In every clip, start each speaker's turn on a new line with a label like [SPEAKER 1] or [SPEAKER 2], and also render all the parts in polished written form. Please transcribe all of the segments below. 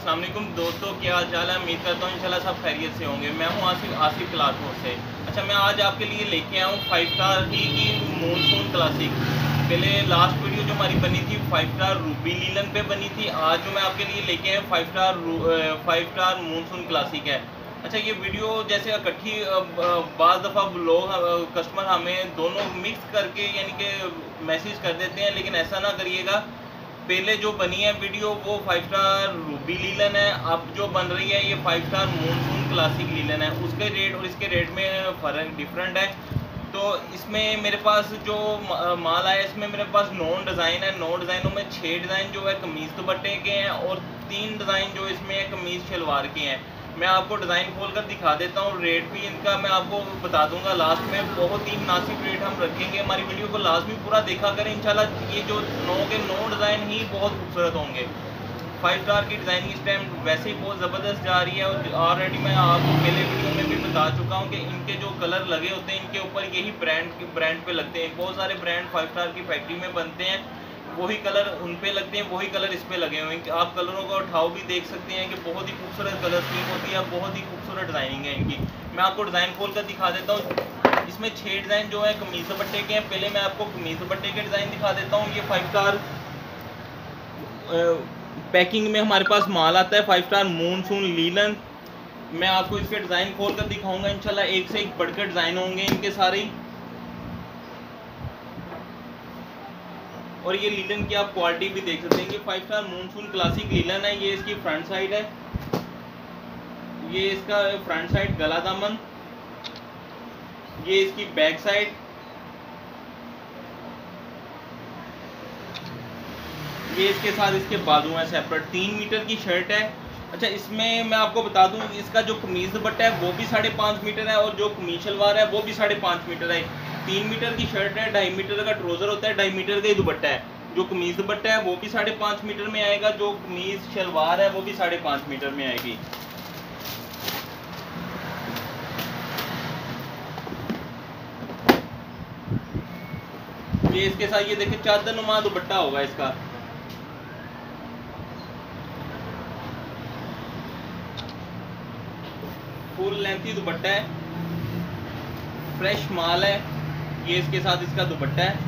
[SPEAKER 1] अस्सलाम वालेकुम दोस्तों, क्या हाल चाल है। उम्मीद करता हूँ इंशाल्लाह सब खैरियत से होंगे। मैं हूँ आसिफ क्लासरूम से। अच्छा, मैं आज आपके लिए लेके आया हूँ 5 स्टार की मॉनसून क्लासिक। पहले लास्ट वीडियो जो हमारी बनी थी 5 स्टार रूबी लीलन पे बनी थी। आज जो मैं आपके लिए लेके आया 5 स्टार मॉनसून क्लासिक है। अच्छा, ये वीडियो जैसे इकट्ठी बाज़ दफ़ा लोग कस्टमर हमें दोनों मिक्स करके यानी कि मैसेज कर देते हैं, लेकिन ऐसा ना करिएगा। पहले जो बनी है वीडियो वो 5 स्टार रूबी लीलन है, अब जो बन रही है ये 5 स्टार मॉनसून क्लासिक लीलन है। उसके रेट और इसके रेट में फ़र्क डिफरेंट है। तो इसमें मेरे पास जो माल आया इसमें मेरे पास 9 डिज़ाइन है। 9 डिज़ाइनों में 6 डिज़ाइन जो है कमीज़ दुपट्टे के हैं और 3 डिज़ाइन जो इसमें कमीज़ शलवार के हैं। मैं आपको डिज़ाइन खोल कर दिखा देता हूँ। रेट भी इनका मैं आपको बता दूंगा लास्ट में। बहुत ही मुनासिब रेट हम रखेंगे। हमारी वीडियो को लाजमी पूरा देखा करें। इंशाल्लाह ये जो 9 के 9 डिज़ाइन ही बहुत खूबसूरत होंगे। 5 स्टार की डिज़ाइनिंग इस टाइम वैसे ही बहुत ज़बरदस्त जा रही है और ऑलरेडी मैं आपको पहले वीडियो में भी बता चुका हूँ कि इनके जो कलर लगे होते हैं इनके ऊपर यही ब्रांड पे लगते हैं। बहुत सारे ब्रांड 5 स्टार की फैक्ट्री में बनते हैं, वही कलर उन पे लगते हैं, वही कलर इस पे लगे हुए हैं। आप कलरों का उठाव भी देख सकते हैं कि बहुत ही खूबसूरत कलर स्कीम होती है, बहुत ही खूबसूरत डिज़ाइनिंग है इनकी। मैं आपको डिज़ाइन खोल कर दिखा देता हूँ। इसमें 6 डिज़ाइन जो है कमीज़ दुपट्टे के हैं। पहले मैं आपको कमीज़ दुपट्टे के डिज़ाइन दिखा देता हूँ। ये 5 स्टार पैकिंग में हमारे पास माल आता है 5 स्टार मॉनसून लीलन। मैं आपको इसके डिज़ाइन खोल कर दिखाऊंगा इंशाल्लाह। एक से एक बढ़कर डिज़ाइन होंगे इनके सारे। और ये लीलन की आप क्वालिटी भी देख सकते हैं कि 5 स्टार मॉनसून क्लासिक लीलन है। ये इसकी फ्रंट साइड है, ये इसका फ्रंट साइड गला दामन, ये इसकी बैक साइड, ये इसके साथ इसके बाजू हैं सेपरेट। 3 मीटर की शर्ट है। अच्छा, इसमें मैं आपको बता दूं इसका जो कमीज दुपट्टा है वो भी 5.5 मीटर है और जो कमीज शलवार है वो भी 5.5 मीटर है। 3 मीटर की शर्ट है, 2.5 मीटर का ट्राउजर होता है, 2.5 मीटर का ही दुपट्टा है। जो कमीज दुपट्टा है वो भी 5.5 मीटर में आएगा, जो कमीज शलवार है वो भी 5.5 मीटर में आएगी। ये इसके साथ ये देखिए चादर नुमा दुपट्टा होगा इसका। फुल लेंथी दुपट्टा है, फ्रेश माल है। ये इसके साथ इसका दुपट्टा है।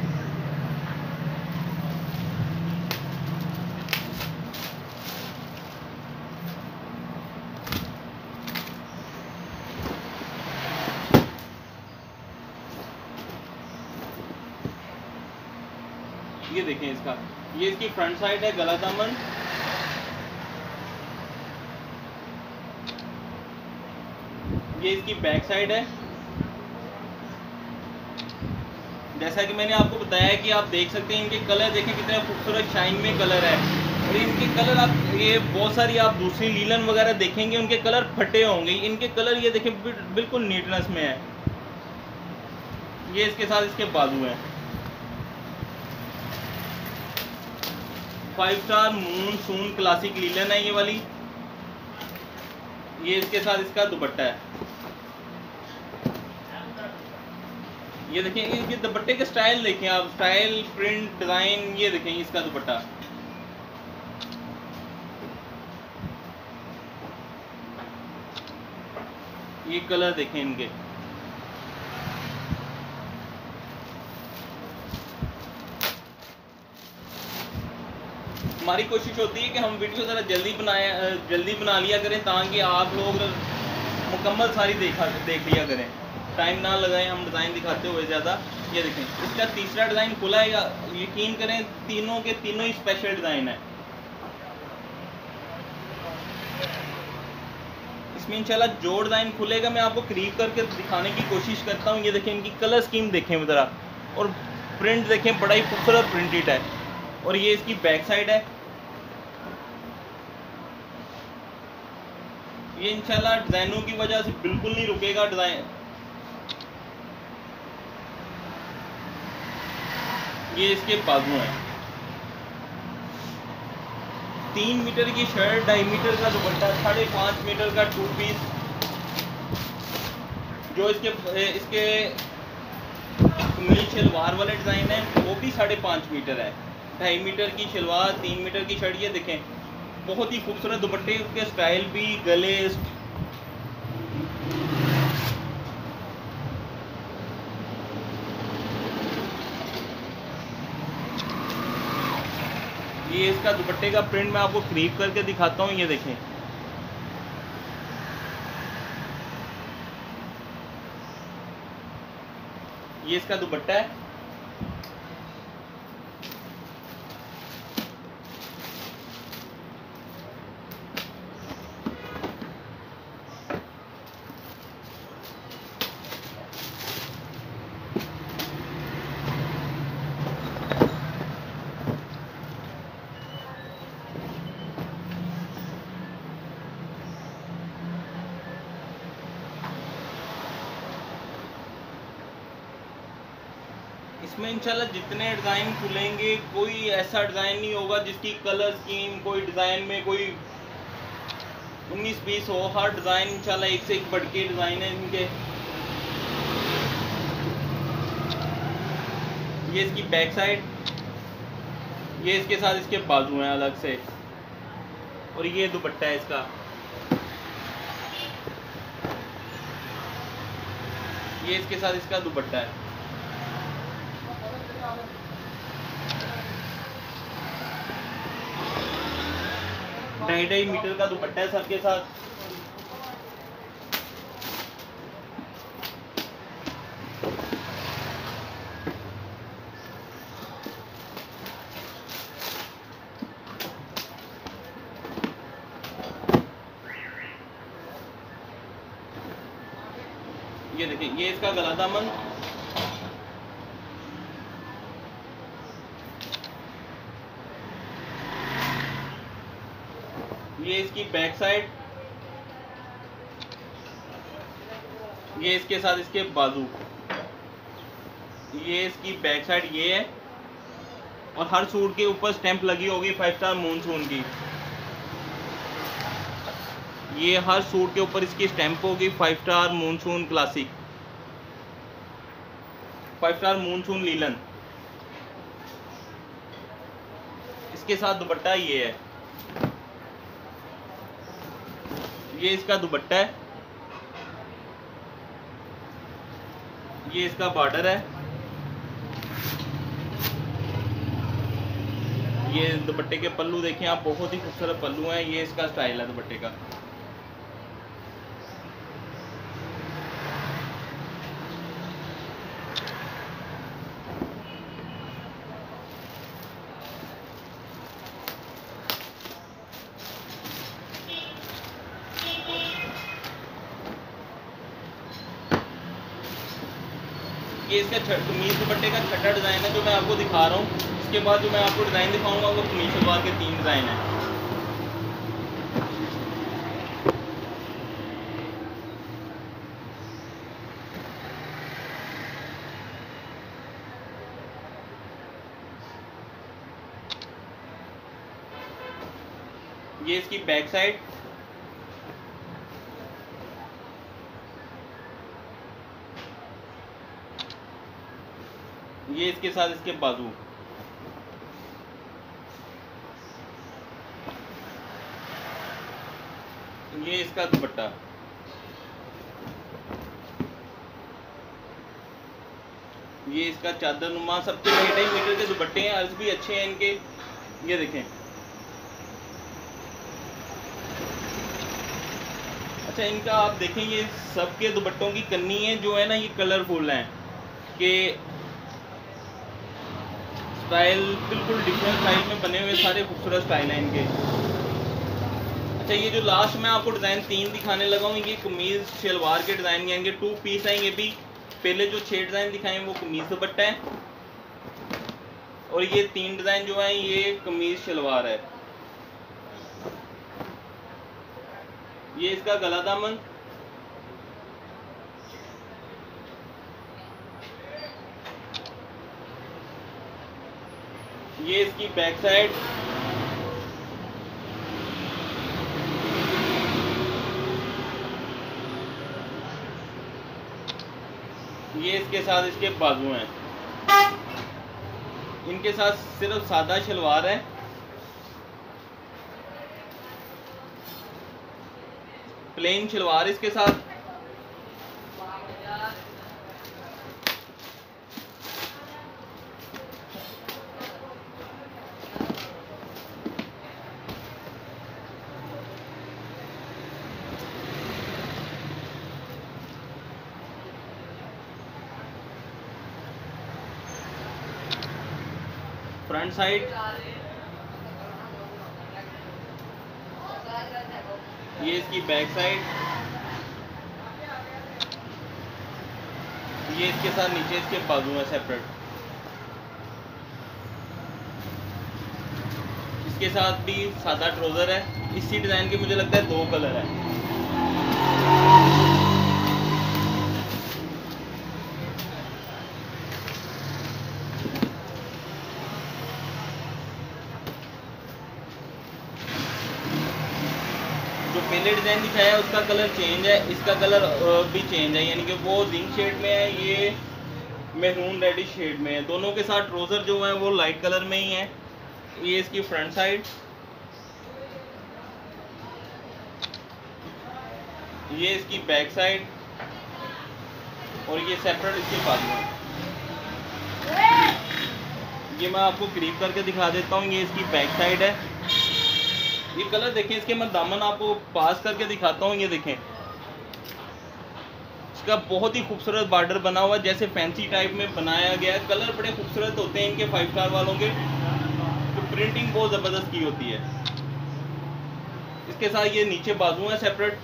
[SPEAKER 1] ये देखें इसका, ये इसकी फ्रंट साइड है गला दामन, ये इसकी बैक साइड है। जैसा कि मैंने आपको बताया कि आप देख सकते हैं इनके कलर देखें कितने खूबसूरत शाइन में कलर है। और इनके कलर आप ये बहुत सारी आप दूसरी लीलन वगैरह देखेंगे उनके कलर फटे होंगे, इनके कलर ये देखें बिल्कुल नीटनेस में है। ये इसके साथ इसके बाजू है। 5 स्टार मॉनसून क्लासिक लीलन है ये वाली। ये इसके साथ इसका दुपट्टा है। ये देखें ये दुपट्टे के स्टाइल देखें आप, स्टाइल प्रिंट डिजाइन। ये देखें इसका दुपट्टा, ये कलर देखें इनके। हमारी कोशिश होती है कि हम वीडियो ज़रा जल्दी बना लिया करें ताकि आप लोग मुकम्मल सारी देख लिया करें, टाइम ना लगाएं हम डिज़ाइन दिखाते हुए ज़्यादा। ये देखें इसका तीसरा डिज़ाइन खुला है। यकीन करें तीनों के तीनों ही स्पेशल डिज़ाइन है। इसमें इंशाल्लाह जो डिज़ाइन खुलेगा मैं आपको करीब करके दिखाने की कोशिश करता हूँ। ये देखें इनकी कलर स्कीम देखें ज़रा, और प्रिंट देखें बड़ा ही खूबसूरत प्रिंटेड है। और ये इसकी बैक साइड है। ये इंशाल्लाह डिज़ाइनों की वजह से बिल्कुल नहीं रुकेगा डिज़ाइन। ये इसके बाजू हैं। 3 मीटर की शर्ट, 2.5 मीटर का दुपट्टा, 5.5 मीटर का 2 पीस। जो इसके कमीज शलवार वाले डिज़ाइन है वो भी 5.5 मीटर है। 2.5 मीटर की शलवार, 3 मीटर की शर्ट। ये देखें बहुत ही खूबसूरत दुपट्टे के स्टाइल भी, गले, ये इसका दुपट्टे का प्रिंट मैं आपको करीब करके दिखाता हूँ। ये देखें, ये इसका दुपट्टा है। इसमें इंशाल्लाह जितने डिज़ाइन खुलेंगे कोई ऐसा डिज़ाइन नहीं होगा जिसकी कलर स्कीम कोई डिज़ाइन में कोई 19-20 हो। हर डिज़ाइन इंशाल्लाह एक से एक बढ़ के डिज़ाइन है इनके। ये इसकी बैक साइड, ये इसके साथ इसके बाजू हैं अलग से, और ये दुपट्टा है इसका। ये इसके साथ इसका दुपट्टा है। ढाई मीटर का दुपट्टा है सबके साथ। ये देखिए, ये इसका गला दामन, ये इसकी बैक साइड, ये इसके साथ इसके बाजू, ये इसकी बैक साइड ये है। और हर सूट के ऊपर स्टैंप लगी होगी 5 स्टार मूनसून की। ये हर सूट के ऊपर इसकी स्टैंप होगी 5 star monsoon classic, 5 star monsoon linen. इसके साथ दुपट्टा ये है, ये इसका दुपट्टा है, ये इसका बॉर्डर है। ये दुपट्टे के पल्लू देखें आप, बहुत ही खूबसूरत पल्लू हैं। ये इसका स्टाइल है दुपट्टे का। ये इसका कमीज दुपट्टे का छठा डिज़ाइन है जो मैं आपको दिखा रहा हूँ। इसके बाद जो मैं आपको डिज़ाइन दिखाऊंगा वो कमीज सलवार के 3 डिज़ाइन हैं। ये इसकी बैक साइड, ये इसके साथ इसके बाजू, ये इसका दुपट्टा, ये इसका चादर नुमा। सबके 2.5 मीटर के दुपट्टे हैं, अर्ज भी अच्छे हैं इनके। ये देखें, अच्छा इनका आप देखें, ये सबके दुपट्टों की कन्नी है जो है ना, ये कलरफुल हैं कि स्टाइल बिल्कुल डिफरेंट स्टाइल में बने हुए, सारे खूबसूरत स्टाइल हैं इनके। अच्छा ये जो लास्ट मैं आपको डिज़ाइन 3 दिखाने लगा हूँ, ये कमीज शलवार के डिज़ाइन हैं, इनके 2 पीस हैं। ये भी पहले जो 6 डिज़ाइन दिखाए वो कमीज दुपट्टा है, और ये 3 डिज़ाइन जो हैं ये कमीज शलवार है। ये इसका गला दामन, ये इसकी बैक साइड, ये इसके साथ इसके बाजू हैं। इनके साथ सिर्फ सादा शलवार है, प्लेन शलवार इसके साथ, फ्रंट साइड, ये इसकी बैक साइड, ये इसके साथ नीचे इसके बाजू है सेपरेट। इसके साथ भी सादा ट्राउजर है। इसी डिजाइन के मुझे लगता है 2 कलर है। जो पहले डिज़ाइन दिखाया है उसका कलर चेंज है, इसका कलर भी चेंज है, यानी कि वो जिंक शेड में है, ये मैरून रेडिश शेड में है। दोनों के साथ ट्राउज़र जो है वो लाइट कलर में ही है। ये इसकी फ्रंट साइड, ये इसकी बैक साइड और ये सेपरेट इसके बाजू है। ये मैं आपको करीब करके दिखा देता हूँ। ये इसकी बैक साइड है। ये कलर देखें, इसके मैं दामन आपको पास करके दिखाता हूँ। ये देखें, इसका बहुत ही खूबसूरत बॉर्डर बना हुआ है, जैसे फैंसी टाइप में बनाया गया है। कलर बड़े खूबसूरत होते हैं इनके 5 स्टार वालों के, तो प्रिंटिंग बहुत ज़बरदस्त की होती है। इसके साथ ये नीचे बाजू है सेपरेट।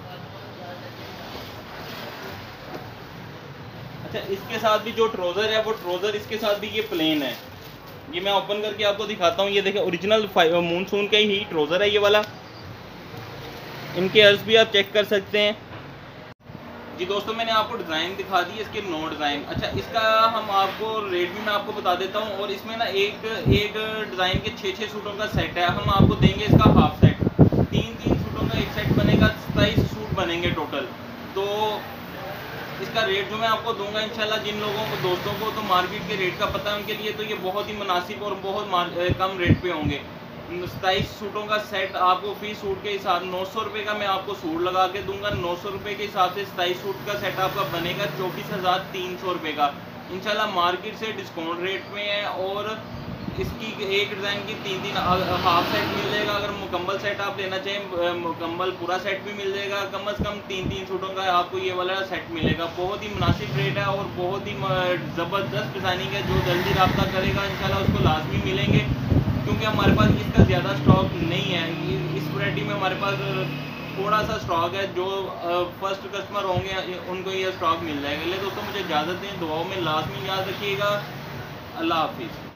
[SPEAKER 1] अच्छा, इसके साथ भी जो ट्राउज़र है वो ट्राउज़र इसके साथ भी ये प्लेन है। ये मैं ओपन करके आपको दिखाता हूँ। ये देखें, ओरिजिनल मूनसून का ही ट्राउज़र है ये वाला। इनके अर्ज भी आप चेक कर सकते हैं। जी दोस्तों, मैंने आपको डिज़ाइन दिखा दी, इसके 9 डिज़ाइन। अच्छा, इसका हम आपको रेट भी मैं आपको बता देता हूँ। और इसमें ना एक डिज़ाइन के 6 सूटों का सेट है। हम आपको देंगे इसका हाफ सेट। 3 सूटों का एक सेट बनेगा, 27 सूट बनेंगे टोटल। तो इसका रेट जो मैं आपको दूंगा इंशाल्लाह, जिन लोगों को दोस्तों को तो मार्केट के रेट का पता है उनके लिए तो ये बहुत ही मुनासिब और बहुत कम रेट पे होंगे। 27 सूटों का सेट आपको फी सूट के हिसाब 900 रुपये का मैं आपको सूट लगा के दूंगा। 900 रुपये के हिसाब से 27 सूट का सेट आपका बनेगा 24,300 रुपये का इंशाल्लाह। मार्केट से डिस्काउंट रेट में है। और इसकी एक डिज़ाइन की 3 हाफ सेट मिल जाएगा। अगर मुकम्मल सेट आप लेना चाहें, मुकम्मल पूरा सेट भी मिल जाएगा। कम से कम 3 सूटों का आपको ये वाला सेट मिलेगा। बहुत ही मुनासिब रेट है और बहुत ही ज़बरदस्त डिज़ाइनिंग है। जो जल्दी रब्ता करेगा इंशाल्लाह उसको लाजमी मिलेंगे, क्योंकि हमारे पास इसका ज़्यादा स्टॉक नहीं है। इस वैरायटी में हमारे पास थोड़ा सा स्टॉक है। जो फर्स्ट कस्टमर होंगे उनको ये स्टॉक मिल जाएगा। इसलिए दोस्तों मुझे इजाज़त दें, दुआओं में लाजमी याद रखिएगा। अल्लाह हाफिज़।